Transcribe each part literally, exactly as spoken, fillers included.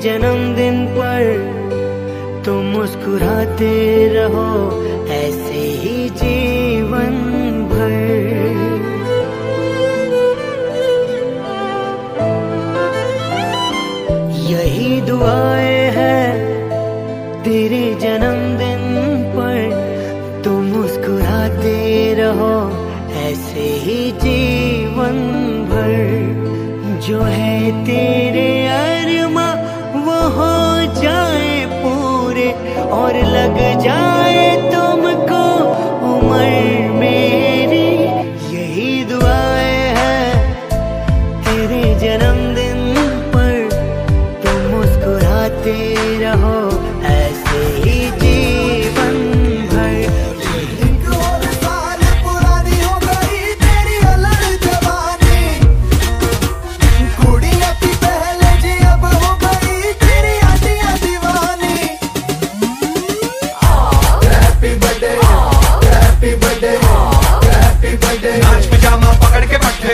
जन्मदिन पर तुम मुस्कुराते रहो ऐसे ही जीवन भर। यही दुआएं हैं तेरे जन्मदिन पर तुम मुस्कुराते रहो ऐसे ही जीवन भर। जो है तेरे अरमा वो हो जाए पूरे और लग जाए तुमको उम्र मेरी। यही दुआएं हैं तेरे जन्मदिन पर तुम मुस्कुराते रहो ऐसे ही जीवन भर। नाच पिजामा पकड़ के बैठे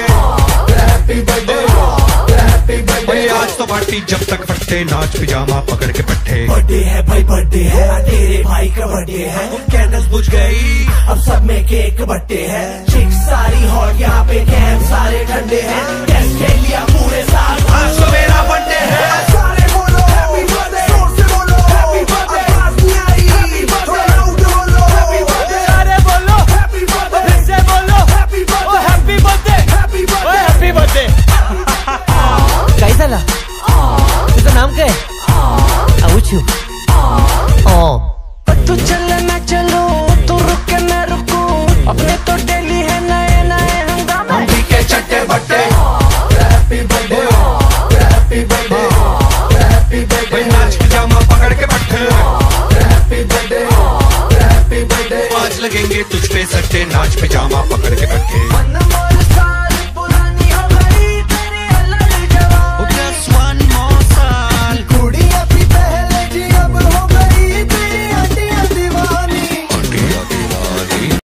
आज तो पार्टी जब तक फटते। नाच पिजामा पकड़ के बैठे। बर्थडे है भाई बर्थडे है तेरे भाई का बर्थडे है। कैंडल्स बुझ गई अब सब में केक बट्टे है। चिक सारी हॉट यहाँ पे कैंप सारे ठंडे हैं। कैश खेल लिया पूरे साल आज तो मेरा बर्थडे है। सारे बोलो हैप्पी बर्थडे जोर से बोलो हैप्पी बर्थडे। आवाज नहीं आ रही हैप्पी बर्थडे लाउड बोलो हैप्पी बर्थडे। अरे बोलो हैप्पी बर्थडे फिर से बोलो हैप्पी बर्थडे। ओ happy birthday happy birthday happy birthday. कैसा ला तुझं नाम काय? आऊचू तू चल ना चलो तू रुक ना रुको अपने तो डेली है नए नए हंगामे। हम भी के चट्टे बट्टे happy birthday happy birthday happy birthday. नाच पिजामा पकड़ के बैठे हैप्पी बर्थडे हैप्पी बर्थडे। आज लगेंगे तुझ पे सट्टे। नाच पिजामा पकड़ के बैठे।